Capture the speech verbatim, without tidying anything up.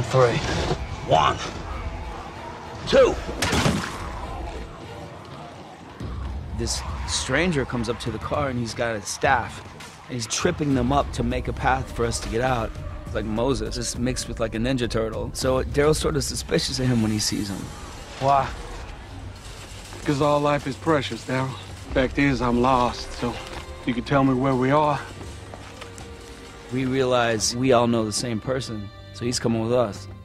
three. One. Two. This stranger comes up to the car and he's got a staff. And he's tripping them up to make a path for us to get out. It's like Moses, just mixed with like a Ninja Turtle. So Daryl's sort of suspicious of him when he sees him. Why? Because all life is precious, Daryl. Fact is, I'm lost, so you can tell me where we are. We realize we all know the same person, so he's coming with us.